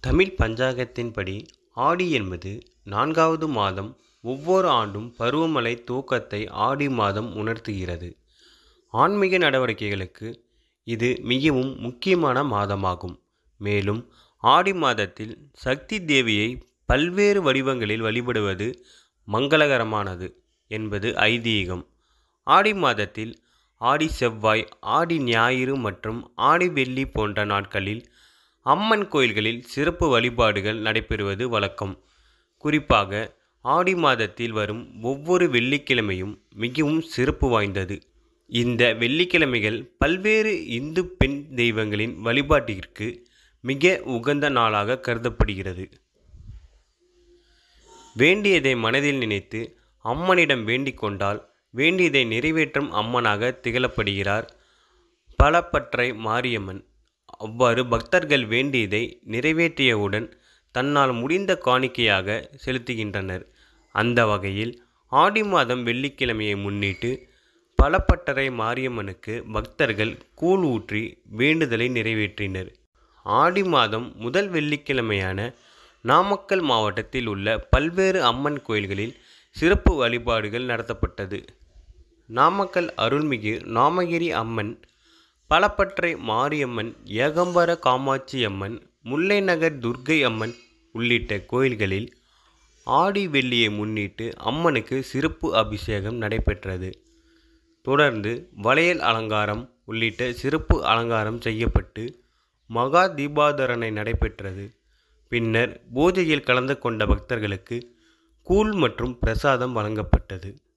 தமிழ் பஞ்சாங்கத்தின்படி ஆடி என்பது 4வது மாதம். ஒவ்வொரு ஆண்டும் பருவமழை துவக்கத்தை ஆடி மாதம் உணர்த்துகிறது. ஆன்மீக நடவடிக்கைகளுக்கு இது மிகவும் முக்கியமான மாதமாகும். மேலும் ஆடி மாதத்தில் சக்தி தேவியை பல்வேறு வடிவங்களில் வழிபடுவது மங்களகரமானது என்பது ஐதீகம். ஆடி மாதத்தில் ஆடி செவ்வாய், ஆடி ஞாயிறு மற்றும் ஆடி வெள்ளி போன்ற நாட்களில் அம்மன் கோயில்களில் சிறப்பு வழிபாடுகள் நடைபெறுவது வழக்கம். குறிப்பாக ஆடி மாதத்தில் வரும் ஒவ்வொரு வெள்ளிக்கிழமையும் மிகவும் சிறப்பு வாய்ந்தது. இந்த வெள்ளிக்கிழமைகள் பல்வேறு இந்து பெண் தெய்வங்களின் வழிபாட்டிற்கு மிக உகந்த நாளாக கருதப்படுகிறது. வேண்டியதை மனதில் நினைத்து அம்மனிடம் வேண்டிக் கொண்டால் வேண்டியதை நிறைவேற்றும் அம்மனாக திகழப்படுகிறார் பலப்பற்றை மாரியம்மன். அவ்வாறு பக்தர்கள் வேண்டியதை நிறைவேற்றியவுடன் தன்னால் முடிந்த காணிக்கையாக செலுத்துகின்றனர். அந்த வகையில் ஆடி மாதம் வெள்ளிக்கிழமையை முன்னிட்டு பலப்பட்டறை மாரியம்மனுக்கு பக்தர்கள் கூழ் ஊற்றி வேண்டுதலை நிறைவேற்றினர். ஆடி மாதம் முதல் வெள்ளிக்கிழமையான நாமக்கல் மாவட்டத்தில் உள்ள பல்வேறு அம்மன் கோயில்களில் சிறப்பு வழிபாடுகள் நடத்தப்பட்டது. நாமக்கல் அருள்மிகு நாமகிரி அம்மன், பலப்பற்றை மாரியம்மன், ஏகம்பர காமாட்சி அம்மன், முல்லைநகர் துர்க்கை அம்மன் உள்ளிட்ட கோயில்களில் ஆடி வெள்ளியை முன்னிட்டு அம்மனுக்கு சிறப்பு அபிஷேகம் நடைபெற்றது. தொடர்ந்து வளையல் அலங்காரம் உள்ளிட்ட சிறப்பு அலங்காரம் செய்யப்பட்டு மகா தீபாராதனை நடைபெற்றது. பின்னர் பூஜையில் கலந்து கொண்ட பக்தர்களுக்கு கூழ் மற்றும் பிரசாதம் வழங்கப்பட்டது.